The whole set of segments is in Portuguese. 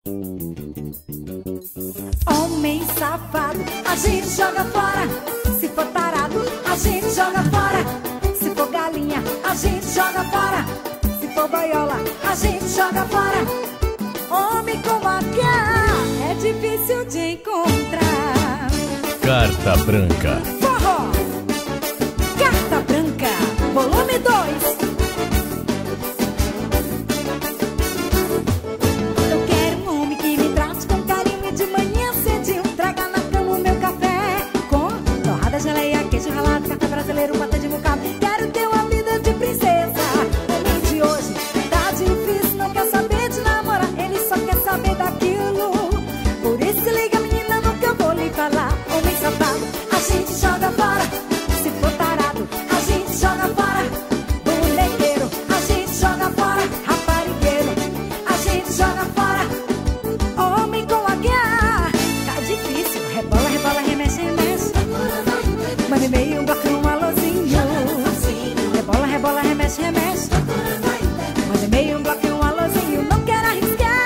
Homem safado, a gente joga fora. Se for tarado, a gente joga fora. Se for galinha, a gente joga fora. Se for boiola, a gente joga fora. Homem com H é difícil de encontrar. Carta Branca. Forró, Carta Branca, volume 2. Eu quero um homem que me trate com carinho e de manhã cedinho traga na cama o meu café com torrada, geleia, queijo ralado, café brasileiro, pata de mocado. Quero ter uma vida de princesa. Homem de hoje tá difícil, não quer saber de namorar, ele só quer saber daquilo. Por isso se liga, menina, no que eu vou lhe falar. Homem safado, a gente joga fora. Se for tarado, a gente joga fora. Bonequeiro, a gente joga fora. Raparigueiro, a gente joga fora. Homem com H, tá difícil. Rebola, rebola, remexe, remexe. Manda e-mail, um bloco, um alôzinho. Rebola, rebola, remexe, remexe. Manda e-mail, um bloco, um alôzinho. Não quero arriscar.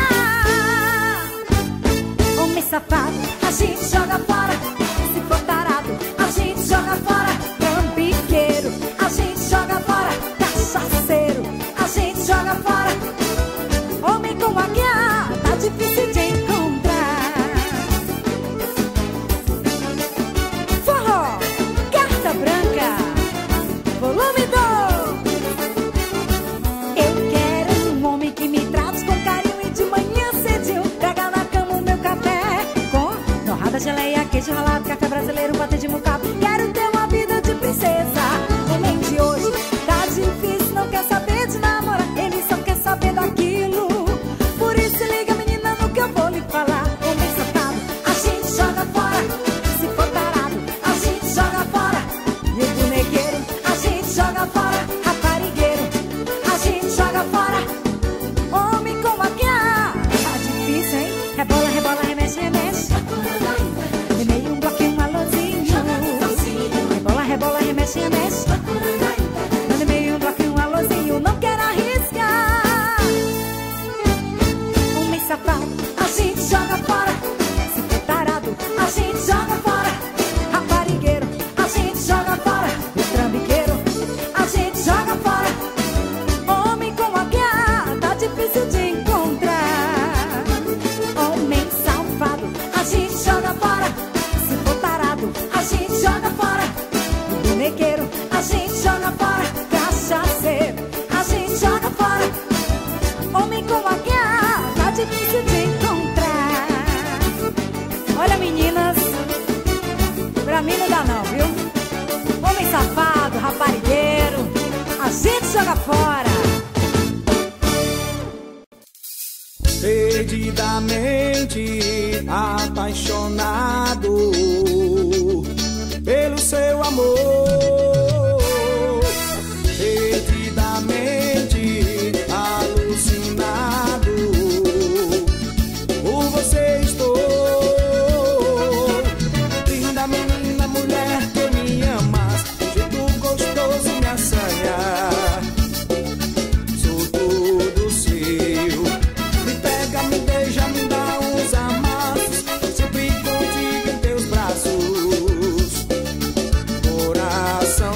Homem safado, a gente joga fora. Se for tarado, a gente joga fora. Trambiqueiro, a gente joga fora. Cachaceiro, a gente joga fora. Homem com H, tá difícil de encontrar. Forró, Carta Branca, volume 2. Eu quero um homem que me trate com carinho e de manhã cedinho traga na cama o meu café com torrada, geleia, queijo ralado, café brasileiro, pata de mocado. Quero ter uma vida de princesa. Homem de hoje tá difícil, não quer saber de namorar, ele só quer saber daquilo. Por isso se liga, menina, no que eu vou lhe falar. Homem safado, a gente joga fora. Se for tarado, a gente joga fora. E o bonequeiro, a gente joga fora. Raparigueiro, a gente joga fora. Homem com H, tá difícil, hein? Rebola, rebola, remexe, remexe. De meio um bloquinho, um alôzinho. Rebola, rebola, remexe, remexe. De meio um bloquinho, um alôzinho. Não quero arriscar. Homem safado, a gente joga fora. Se for tarado, a gente joga fora. Raparigueiro, a gente joga fora. O trambiqueiro, a gente joga fora. Homem com H, tá difícil de encontrar. Homem safado, a gente joga fora. Se for tarado, a gente joga fora. O bonequeiro, a gente joga fora. Cachaceiro, a gente joga fora. Homem com H, tá difícil de encontrar. Olha, meninas, pra mim não dá não, viu? Homem safado, raparigueiro, a gente joga fora. Perdidamente apaixonado pelo seu amor. Perdidamente alucinado por você estou. Linda menina, mulher que me amas, jeito gostoso me assanha. Sou todo seu. Me pega, me beija, me dá uns amassos, sempre contigo em teus braços. Coração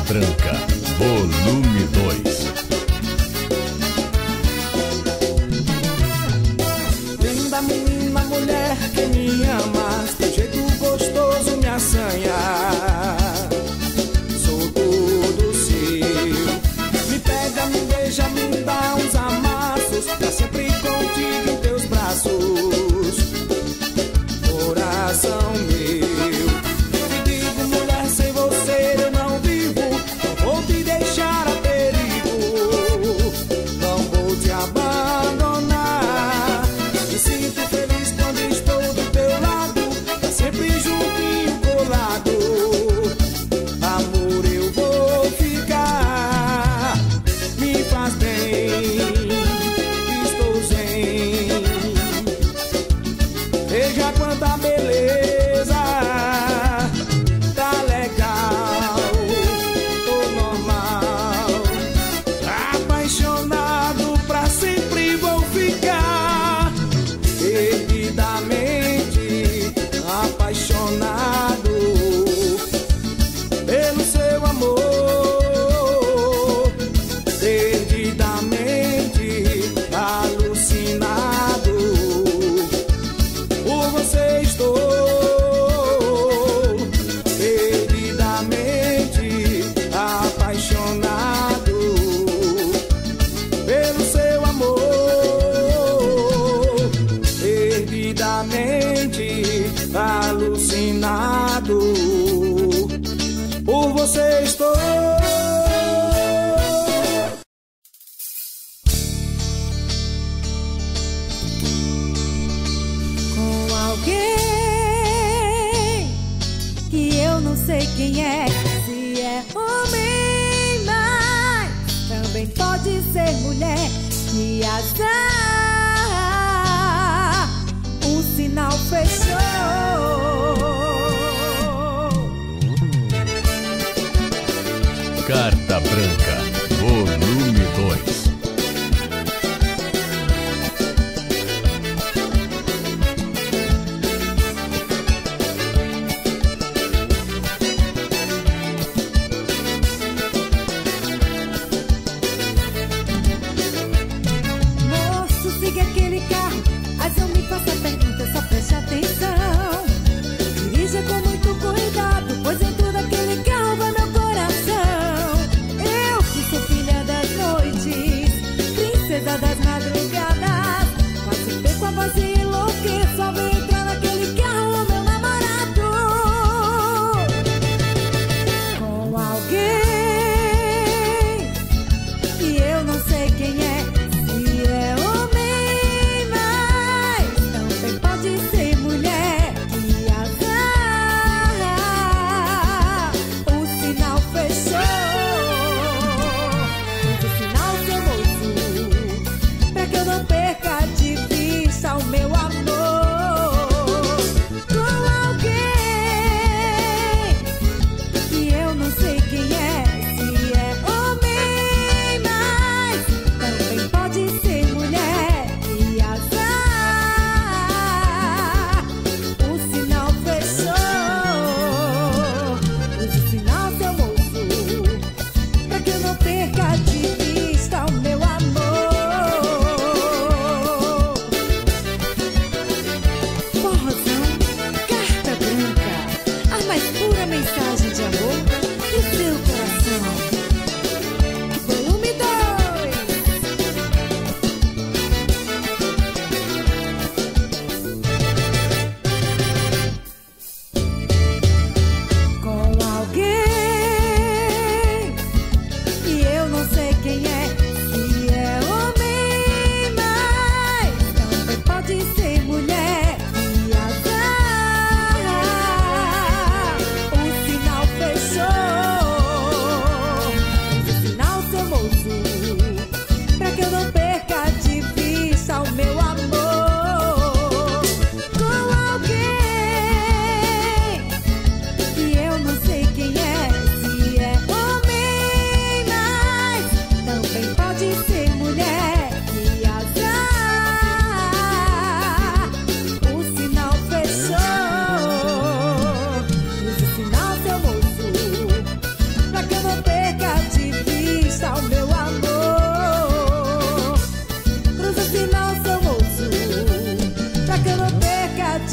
Branca, volume 2. Linda menina, mulher que me ama, teu jeito gostoso me assanha. Sou todo seu. Me pega, me beija, me dá uns amassos, pra sempre contigo em teus braços. Coração meu, te digo, mulher, sem você eu não vivo. Não vou te deixar a perigo, não vou te abandonar. Me sinto feliz quando estou do teu lado, tá sempre juntinho, colado. Amor, eu vou ficar, me faz bem, estou zen. Veja quanta beleza, tá legal, tô normal. Apaixonado pra sempre vou ficar, perdidamente apaixonado pelo seu amor, perdidamente alucinado. Por você estou, perdidamente apaixonado pelo seu amor, perdidamente alucinado. Por você estou. Com alguém que eu não sei quem é, se é homem, mas também pode ser mulher. Que azar, o sinal fechou. Carta Branca, volume 2. Moço, siga aquele carro, mas não me faça pergunta, só preste atenção. Dirija com muito cuidado, pois dentro daquele carro vai meu coração. Eu que sou filha da noite,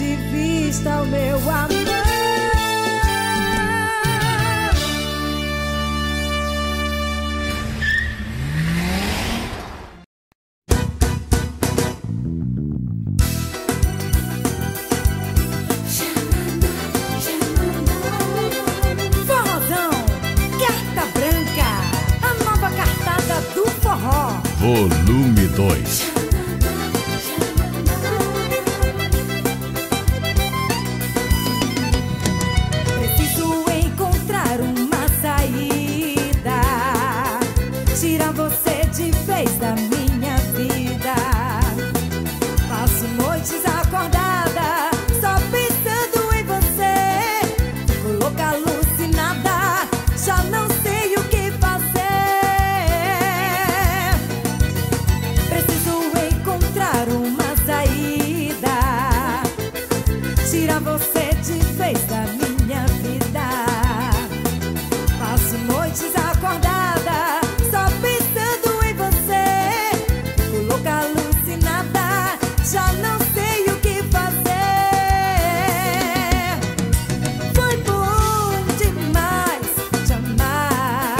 de vista o meu amor. Forrozão, carta branca, a nova cartada do forró. Volume 2. Preciso encontrar uma saída, tirar você de vez da minha vida. Passo noites acordada, só pensando em você. Fico louca, alucinada, já não sei o que fazer. Preciso encontrar uma saída, tirar você de vez da minha vida. Passo noites acordada, só pensando em você. Fico louca, alucinada, já não sei o que fazer. Foi bom demais te amar.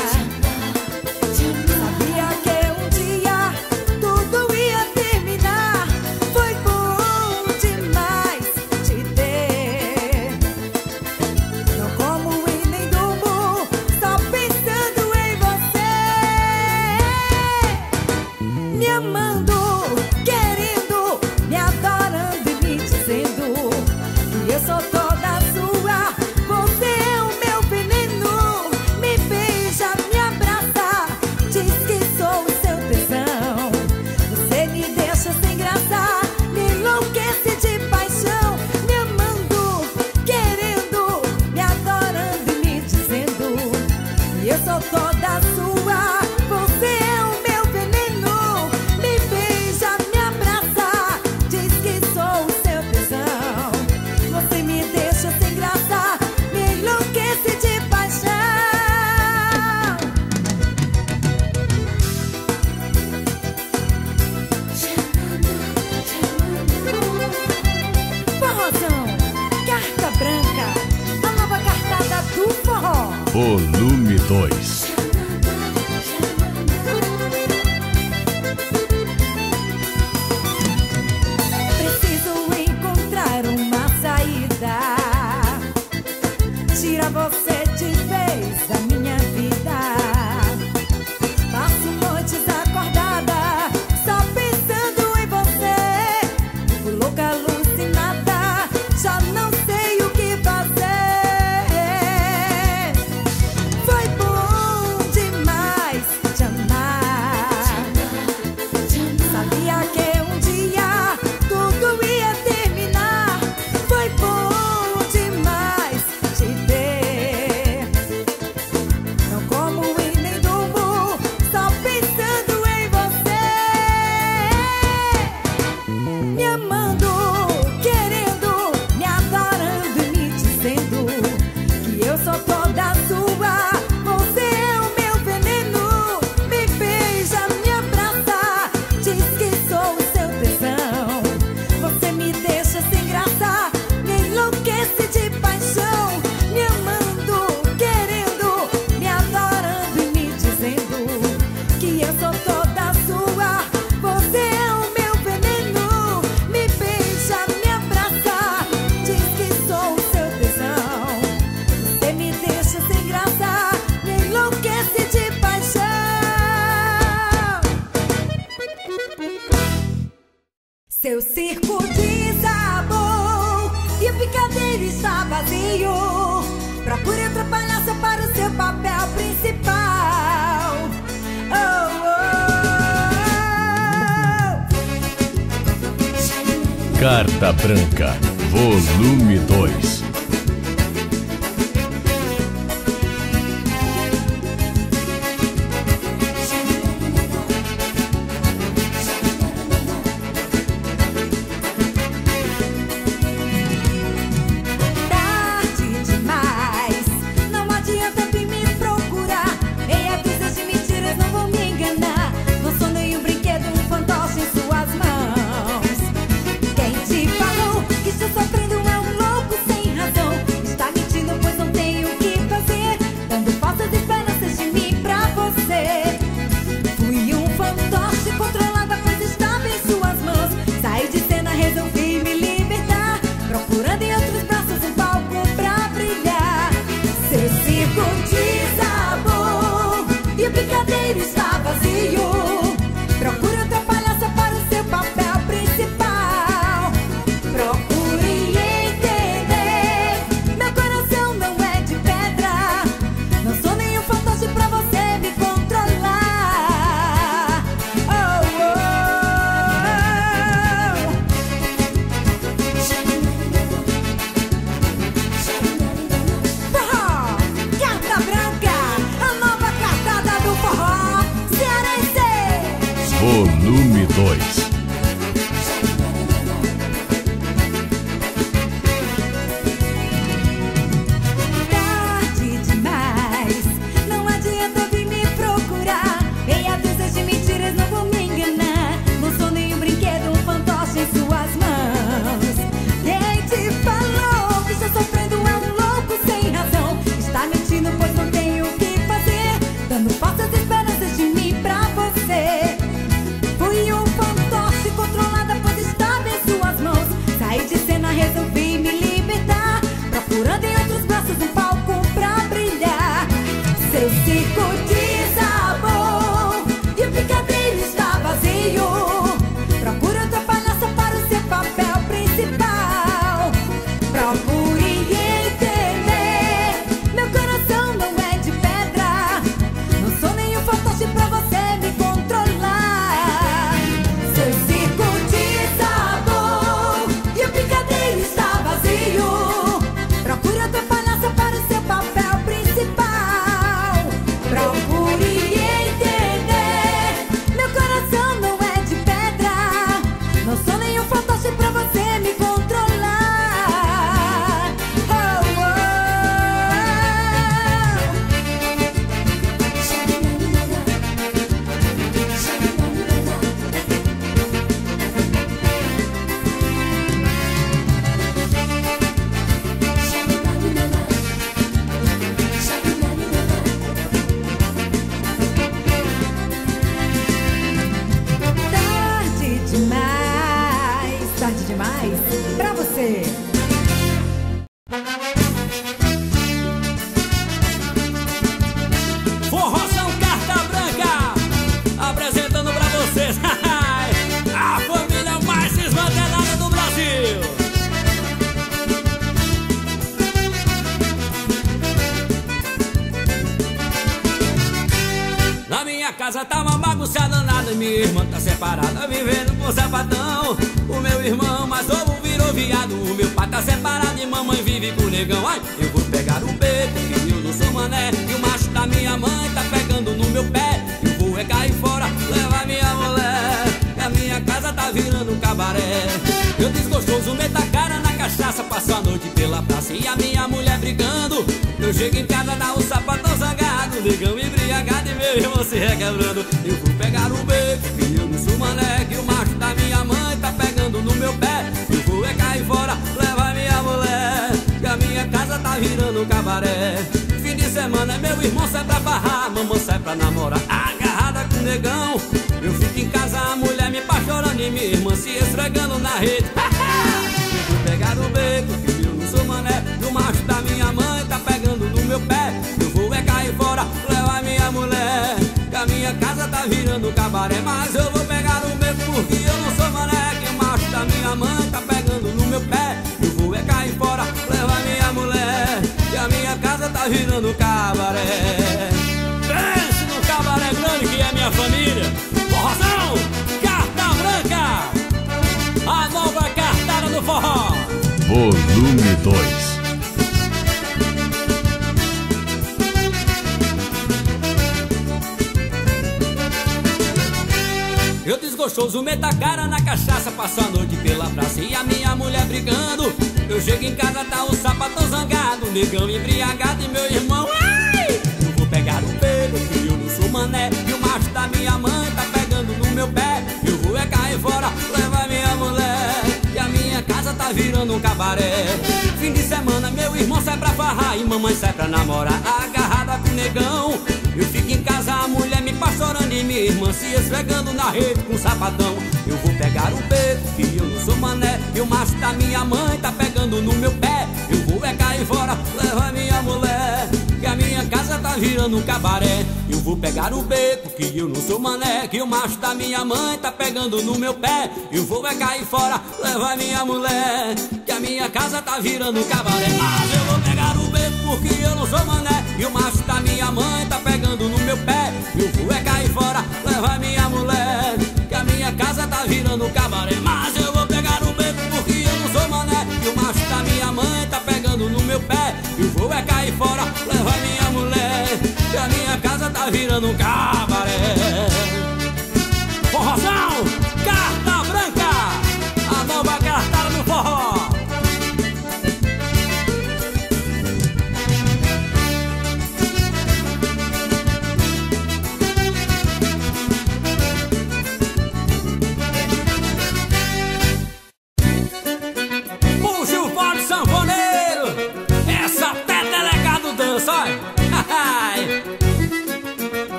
Sabia que um dia tudo ia terminar. Foi bom demais te ter. Não como e nem durmo, só pensando em você. Me amando, querendo, me adorando e me dizendo que eu sou toda sua. Você é o meu veneno. Me beija, me abraça, diz que sou o seu tesão. Você me deixa sem graça, me enlouquece de paixão. Me amando, querendo, me adorando e me dizendo que eu sou toda sua. Você é o meu veneno. Me beija, me abraça, diz que sou o seu tesão. Você me deixa sem graça, me enlouquece de paixão. Forrozão, carta branca, a nova cartada do forró. Volume 2. Preciso encontrar uma saída, tira você de vez da minha vida. Passo noites acordada, só pensando em você. Fico louca, alucinada, já não sei o que fazer. Foi bom demais te amar. Sabia que um dia tudo ia terminar. Foi bom demais te ter. Não como e nem durmo, só pensando em você. Me amando, querendo, me adorando e me dizendo que eu sou toda sua. Você é o meu veneno. Me beija, me abraça, diz que sou o seu tesão. Você me deixa sem graça, me enlouquece de paixão. Me amando, querendo, me adorando e me dizendo que eu sou toda sua. Você é o meu veneno. Me beija, me abraça, diz que sou o seu tesão. Você me deixa sem graça, me enlouquece de paixão. Seu circo desabou e o picadeiro está vazio. Procure atrapalhar para o seu papel principal. Oh, oh, oh. Carta branca. Volume 2. Tarde demais, não adianta vir me procurar. Meia dúzia de mentiras não vão me enganar. Não sou nenhum brinquedo, um fantoche em suas mãos. Quem te falou que estou sofrendo 2. Tarde demais, não adianta vir me procurar. Meia dúzia de mentiras, não vou me enganar. Não sou nem um brinquedo, um fantoche em suas mãos. Quem te falou que estou sofrendo é um louco sem razão. Está mentindo, pois não tenho o que fazer, dando falsas esperanças de mim pra você. Fui um fantoche controlada, pois estava em suas mãos. Saí de cena, resolvi me libertar, procurando em outros braços um palco pra brilhar. Seu circo desabou e o picadeiro está vazio. Procura outra palhaça para o seu papel principal. Procure entender, meu coração não é de pedra. Não sou nenhum fantoche pra você me controlar. Seu circo desabou e o picadeiro está vazio. Procure outra palhaça para o seu papel principal. Procure entender, meu coração não é de pedra. Não sou nenhum fantoche pra você me controlar. Oh, tarde demais pra você. Forrozão Carta Branca, apresentando pra vocês a família mais desmantelada do Brasil. Na minha casa tá uma bagunça danada, minha irmã tá separada, vivendo com sapatão. O meu irmão mais novo virou viado, o meu pai tá separado e mamãe vive com negão. Ai, eu vou pegar o beco, que eu não sou mané, e o macho da minha mãe tá pegando no meu pé. Eu vou é cair fora, levar minha mulher, que a minha casa tá virando um cabaré. Eu desgostoso, meto a cara na cachaça, passo a noite pela praça e a minha mulher brigando. Eu chego em casa, dá um sapatão zangado, negão embriagado e meu irmão se requebrando. Eu vou pegar o beco, que eu não sou mané, que o macho da minha mãe tá pegando no meu pé. Eu vou é cair fora, levar minha mulher, que a minha casa tá virando um cabaré. Fim de semana meu irmão sai pra barrar, mamãe sai pra namorar, agarrada com o negão. Eu fico em casa, a mulher me pá chorando e minha irmã se esfregando na rede. Eu vou pegar o beco, que eu não sou mané, que o macho da minha mãe tá pegando no meu pé. Eu vou é cair fora, levar minha mulher, que a minha casa tá virando cabaré. Mas eu vou pegar o beco porque eu não sou mané, que o macho da minha mãe tá pegando no meu pé. Eu vou é cair fora, levar minha mulher, que a minha casa tá virando cabaré. Pense no cabaré grande que é minha família. Forrozão, Carta Branca, a nova cartada do forró. Volume 2. Eu desgostoso, meto a cara na cachaça, passo a noite pela praça e a minha mulher brigando. Eu chego em casa, tá o sapatão zangado, negão embriagado e meu irmão. Ai! Eu vou pegar o beco, que eu não sou mané, e o macho da minha mãe tá pegando no meu pé. Eu vou é cair fora, levar minha mulher, e a minha casa tá virando um cabaré. Fim de semana meu irmão sai pra farrar e mamãe sai pra namorar, agarrada com o negão. Eu fico em casa, a mulher me passa orando e minha irmã se esfregando na rede com sapatão. Eu vou pegar o beco, que eu não sou mané, e o macho da minha mãe tá pegando no meu pé. Eu vou é cair fora, levar minha mulher, que a minha casa tá virando um cabaré. Eu vou pegar o beco, que eu não sou mané, que o macho da minha mãe tá pegando no meu pé. Eu vou é cair fora, levar minha mulher, que a minha casa tá virando um cabaré. Mas eu vou pegar o beco porque eu não sou mané, e o macho da minha mãe tá pegando no meu pé. Eu vou é cair fora, levar minha mulher, que a minha casa tá virando um cabaré. Mas eu vou pegar o beco porque eu não sou mané, e o macho da minha mãe tá pegando no meu pé. Eu vou é cair fora, levar minha mulher, que a minha casa tá virando um cabaré. Forrozão,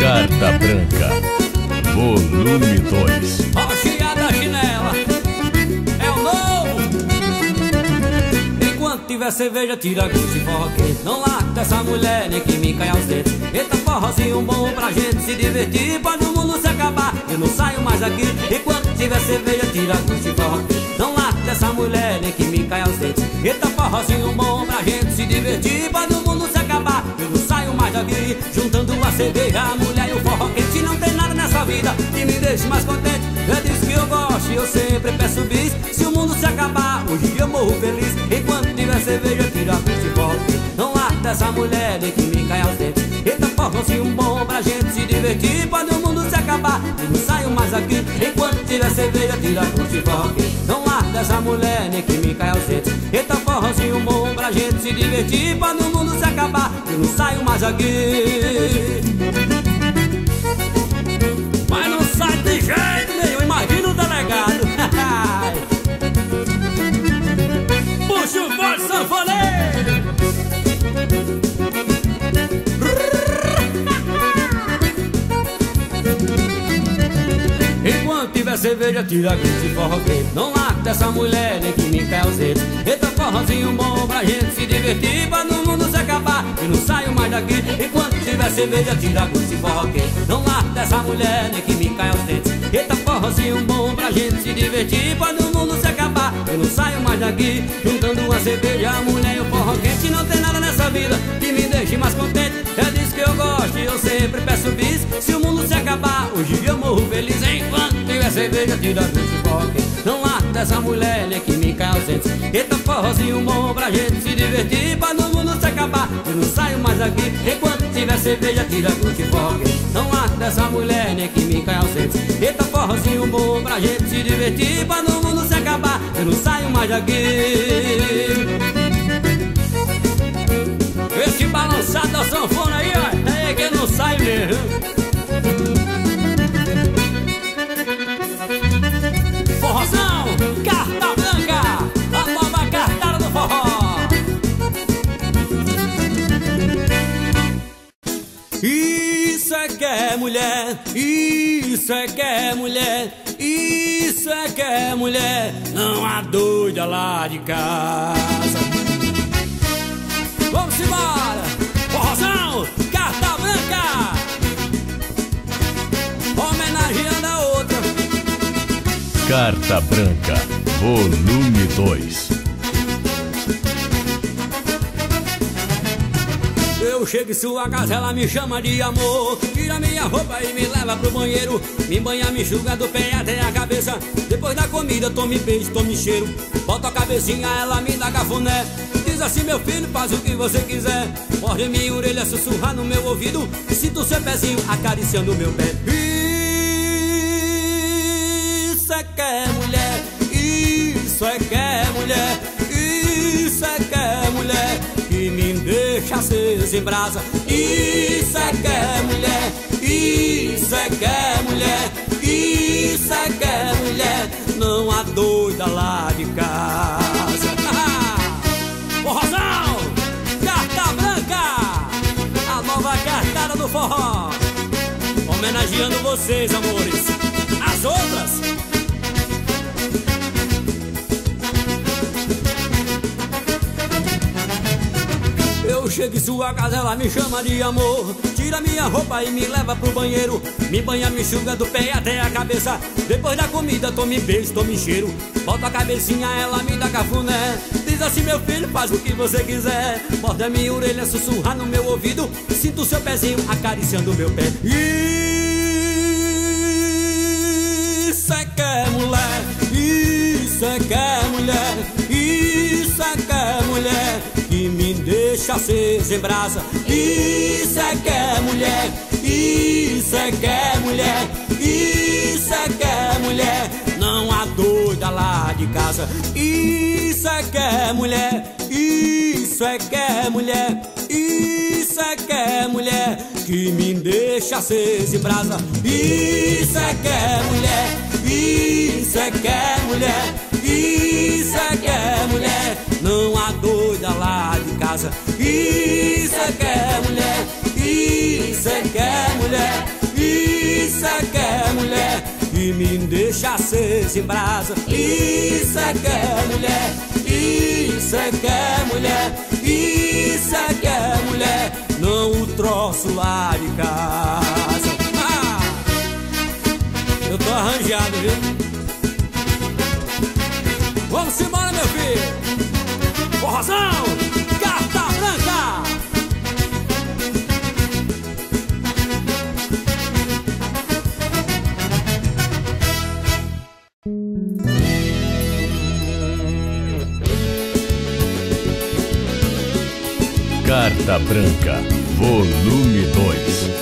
Carta Branca, volume 2. Ó, chiada chinela, é o novo. Enquanto tiver cerveja, tira gosto e forró quente. Não lata essa mulher, nem que me caia aos dentes. Eita forrozinho bom pra gente se divertir, pra no mundo se acabar, eu não saio mais aqui. Enquanto tiver cerveja, tira gosto e forró quente. Não lata essa mulher, nem que me caia aos dentes. Eita forrozinho bom pra gente se divertir, pra no mundo se acabar, eu não saio mais daqui. Juntando a cerveja, a mulher e o forró quente. Não tem nada nessa vida que me deixe mais contente. É disso que eu gosto e eu sempre peço bis. Se o mundo se acabar, hoje eu morro feliz. Enquanto tiver cerveja, tira gosto e forró quente. Não lata essa mulher, nem que me caia aos dentes. Eita forrozinho bom pra gente se divertir, pra no mundo se acabar, eu não saio mais aqui. Enquanto tiver cerveja, tira gosto e forró quente. Não lata essa mulher, nem que me caia aos dentes. Eita forrozinho bom pra gente se divertir, pra no mundo se acabar, eu não saio mais aqui. Mas não sai de jeito nenhum, imagina o delegado. Puxa o bode sanfoneiro. Enquanto tiver cerveja, tira gosto e forró quente. Não lata essa mulher, nem que me caia aos dentes. Eita forrozinho bom pra gente se divertir, pra no mundo se acabar, eu não saio mais daqui. Enquanto tiver cerveja, tira gosto e forró quente. Não lata essa mulher, nem que me caia aos dentes. Eita forrozinho bom pra gente se divertir, pra no mundo se acabar, eu não saio mais daqui. Juntando uma cerveja, a mulher e o forró quente. Não tem nada nessa vida que me deixe mais contente. É disso que eu gosto e eu sempre peço bis. Se o mundo se acabar, hoje eu morro feliz. Enquanto tiver cerveja, tira gosto e forró quente. Não lata essa mulher, nem que me caia aos dentes. Eita forrozinho bom pra gente se divertir, pra no mundo se acabar, eu não saio mais aqui. Enquanto tiver cerveja, tira gosto e forró quente. Não lata essa mulher, nem que me caia aos dentes. Eita forrozinho bom pra gente se divertir, pra no mundo se acabar, eu não saio mais daqui. Esse balançado da sanfona aí, ó, é que não sai mesmo. Forrozão, Carta Branca, a nova cartada do forró. Isso é que é mulher, isso é que é mulher, isso é que é mulher, não há doida lá de casa. Vamos embora, forrozão, Carta Branca, homenageando a outra. Carta Branca, volume 2. Eu chego em sua casa, ela me chama de amor. Tira minha roupa e me leva pro banheiro. Me banha, me enxuga do pé até a cabeça. Depois da comida, tome beijo, tome cheiro. Bota a cabecinha, ela me dá cafuné. Diz assim, meu filho, faz o que você quiser. Morde minha orelha, sussurra no meu ouvido. E sinto seu pezinho acariciando meu pé. Isso é que é mulher, isso é que é mulher, isso é que é mulher, que me deixa acesa em brasa. Isso é que é mulher, isso é que é mulher, isso é que é mulher, não há doida lá de casa. Forrozão, Carta Branca, a nova cartada do forró, homenageando vocês, amores. As outras eu chego em sua casa, ela me chama de amor. Tira minha roupa e me leva pro banheiro. Me banha, me enxuga do pé até a cabeça. Depois da comida, tome beijo, tome cheiro. Bota a cabecinha, ela me dá cafuné. Diz assim, meu filho, faz o que você quiser. Morde a minha orelha, sussurra no meu ouvido. Sinto seu pezinho acariciando meu pé. Isso é que é mulher, isso é que é mulher, isso é que é mulher, que me deixa acesa em brasa. Isso é que é mulher, isso é que é mulher, isso é que é mulher, não há doida lá de casa. Isso é que é mulher, isso é que é mulher, isso é que é mulher, que me deixa acesa em brasa. Isso é que é mulher, isso é que é mulher, isso é que é mulher, não há doida lá de casa. Isso é que é mulher, isso é que é mulher, cachaça sem brasa. Isso é que é mulher, isso é que é mulher, isso é que é mulher, não o troço lá de casa. Eu tô arranjado, viu? Vamos embora, meu filho. Forrozão, carta branca. Carta Branca, volume 2.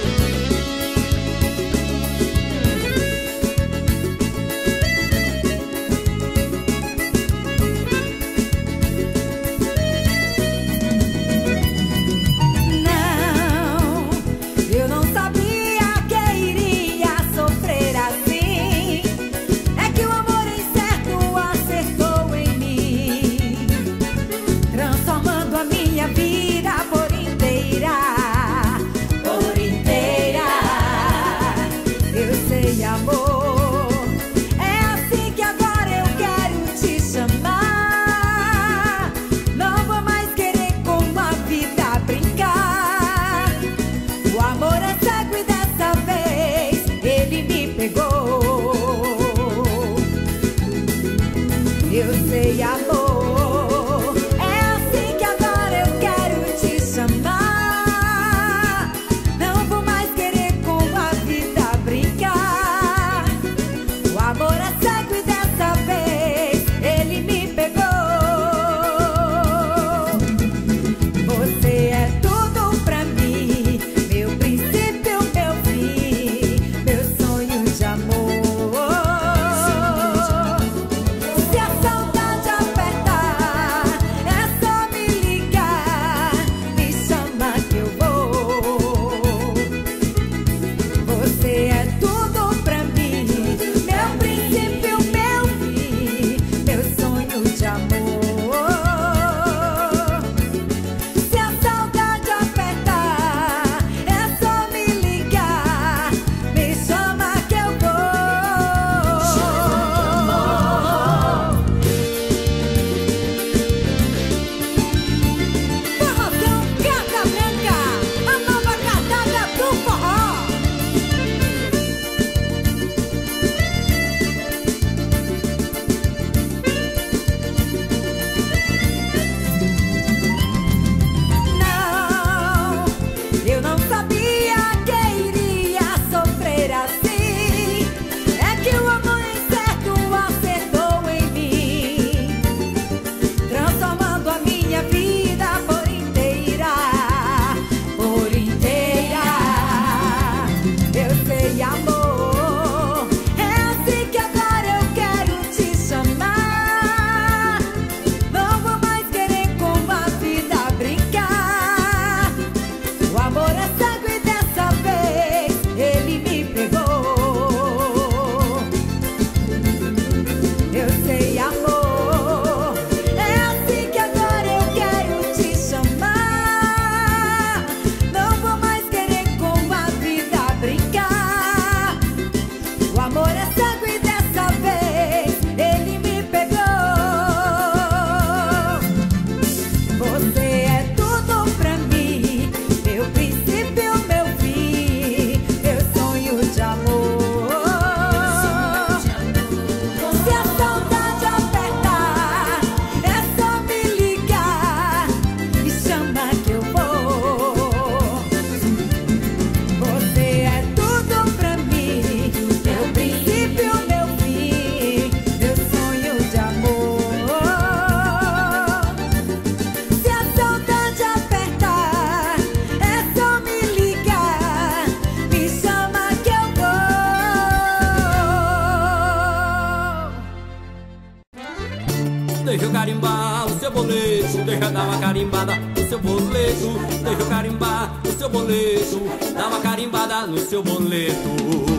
Deixa eu carimbar o seu boleto, deixa eu dar uma carimbada no seu boleto. Deixa eu carimbar o seu boleto, dá uma carimbada no seu boleto.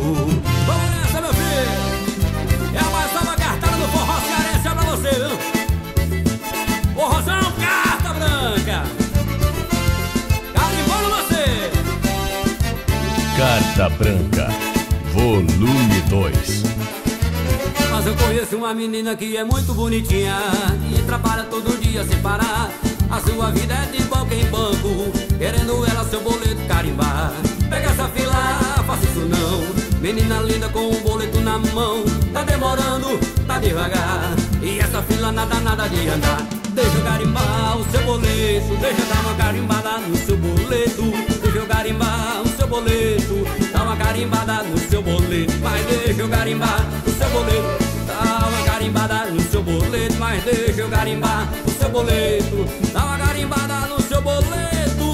Vamos nessa, meu filho! É a mais nova cartada do forró cearense, é pra você, viu? Forrozão, carta branca! Carimbando você! Carta Branca, volume 2. Mas eu conheço uma menina que é muito bonitinha e trabalha todo dia sem parar. A sua vida é de banco em banco, querendo ela seu boleto carimbar. Pega essa fila, faça isso não. Menina linda com um boleto na mão. Tá demorando, tá devagar. E essa fila nada de andar. Deixa eu garimbar o seu boleto, deixa eu dar uma carimbada no seu boleto. Deixa eu garimbar o seu boleto, dá uma carimbada no seu boleto. Mas deixa eu garimbar o seu boleto, dá uma carimbada no seu boleto. Mas deixa eu garimbar o seu boleto, dá uma carimbada no seu boleto.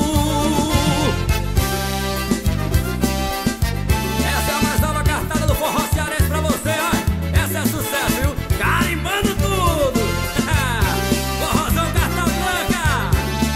Essa é a mais nova cartada do forró cearense pra você, ó. Essa é sucesso, viu? Carimbando tudo. Forrozão Carta Branca.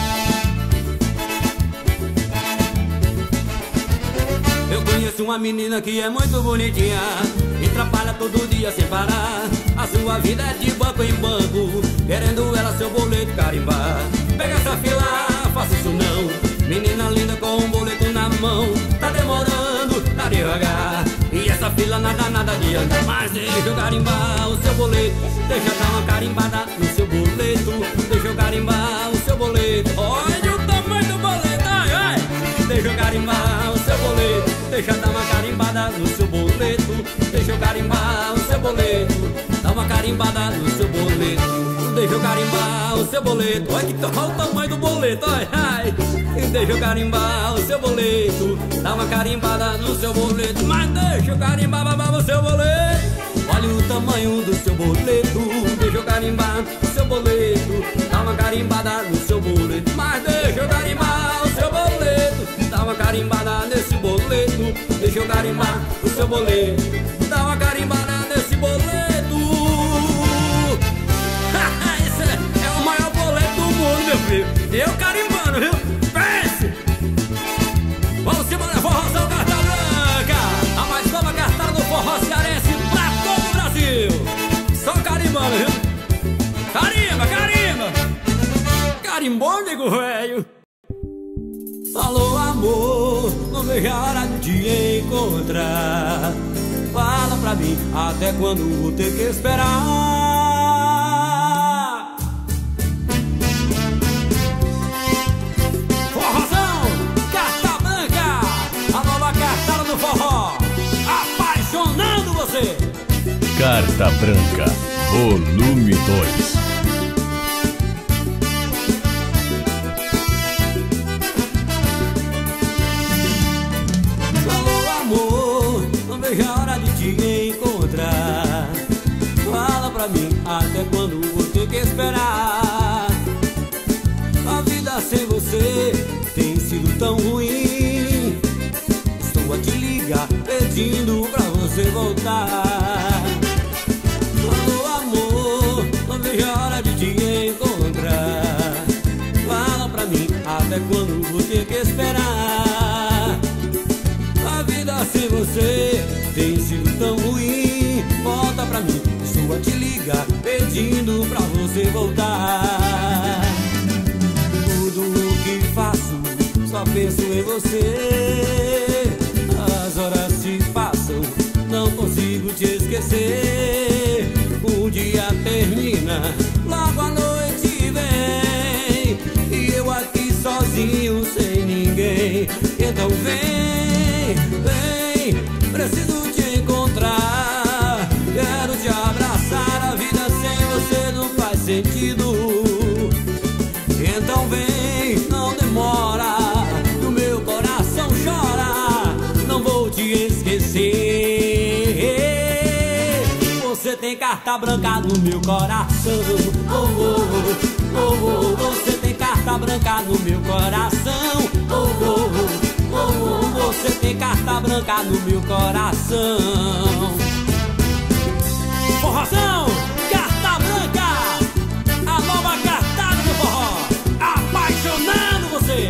Eu conheço uma menina que é muito bonitinha e trabalha todo dia sem parar. A sua vida é de banco em banco, querendo ela seu boleto carimbar. Pega essa fila, faça isso não. Menina linda com um boleto na mão. Tá demorando, tá devagar. E essa fila nada de andar. Mas deixa eu garimbar o seu boleto, deixa eu dar uma carimbada no seu boleto. Deixa eu garimbar o seu boleto. Olha o tamanho do boleto, ai, ai. Deixa eu garimbar o seu boleto, deixa eu dar uma carimbada no seu boleto. Deixa eu garimbar o seu boleto, dá uma carimbada no seu boleto. Deixa eu garimbar o seu boleto. Olha o tamanho do boleto, ai, ai. Deixa eu garimbar o seu boleto, dá uma carimbada no seu boleto. Mas deixa eu garimbar o seu boleto. Olha o tamanho do seu boleto. Deixa eu garimbar o seu boleto, dá uma carimbada no seu boleto. Mas deixa eu garimbar o seu boleto, dá uma carimbada nesse boleto. Deixa eu garimbar o seu boleto, dá uma carimbada nesse boleto. Esse é o maior boleto do mundo, meu filho. Eu carimbando, viu? Pense! Vamos embora, forrozão Carta Branca, a mais nova cartada do forró cearense pra todo o Brasil. Só carimbando, viu? Carimba, carimba! Carimbou, nego velho. Alô, amor, não vejo a hora de te encontrar. Fala pra mim até quando vou ter que esperar. Forrozão Carta Branca, a nova cartada do forró, apaixonando você. Carta Branca, volume 2. Vejo a hora de te encontrar. Fala pra mim até quando vou ter que esperar. A vida sem você tem sido tão ruim. Estou a te ligar pedindo pra você voltar. Alô, amor, não vejo a hora de te encontrar. Fala pra mim até quando vou ter que esperar. A vida sem você tem sido tão ruim. Volta pra mim, estou a te ligar pedindo pra você voltar. Tudo o que faço, só penso em você. As horas se passam, não consigo te esquecer. O dia termina, logo a noite vem, e eu aqui sozinho sem ninguém. Então vem, vem, preciso te encontrar. Quero te abraçar, a vida sem você não faz sentido. Então vem, não demora, o meu coração chora. Não vou te esquecer. Você tem carta branca no meu coração. Oh, oh, oh, oh, oh. Você tem carta branca no meu coração. Oh, oh, oh, oh, oh. Você tem carta branca no meu coração. Forrozão Carta Branca, a nova cartada do forró, apaixonando você.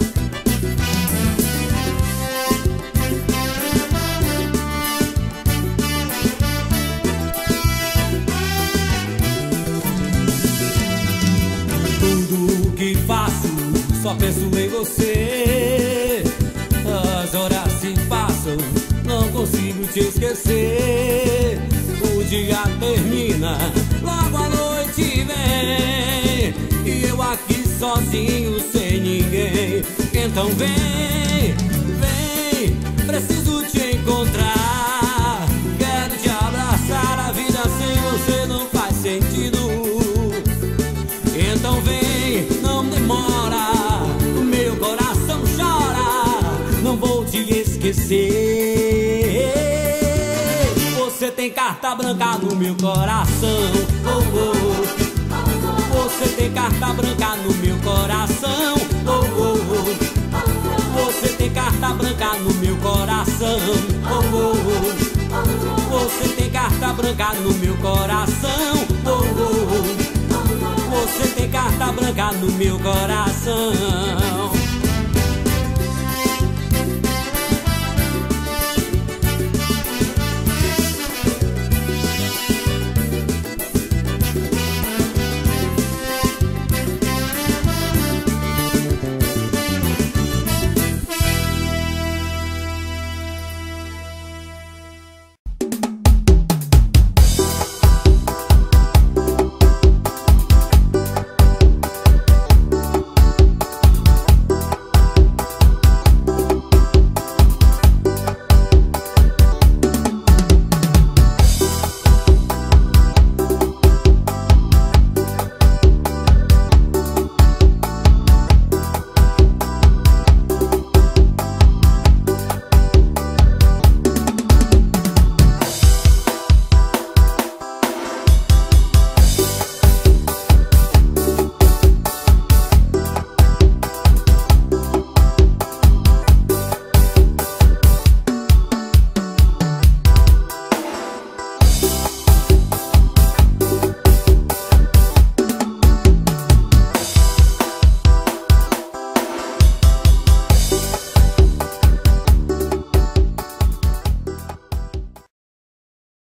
Tudo que faço, só penso em você. As horas se passam, não consigo te esquecer. O dia termina, logo a noite vem, e eu aqui sozinho sem ninguém. Então vem, vem, preciso te encontrar. Quero te abraçar, a vida sem você não faz sentido. Então vem, não demora, o meu coração chora, não vou te esquecer. Você tem carta branca no meu coração, oh, oh. Você tem carta branca no meu coração, oh, oh. Você tem carta branca no meu coração, oh, oh. Você tem carta branca no meu coração, oh, oh. Você tem carta branca no meu coração.